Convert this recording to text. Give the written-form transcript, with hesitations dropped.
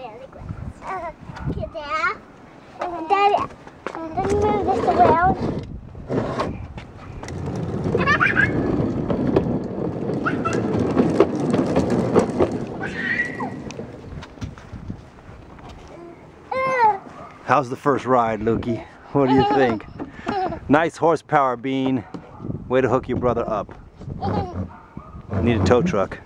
the grass. Okay, Dad. Daddy, let me move this around. How's the first ride, Lukey? What do you think? Nice horsepower, Bean. Way to hook your brother up. Need a tow truck.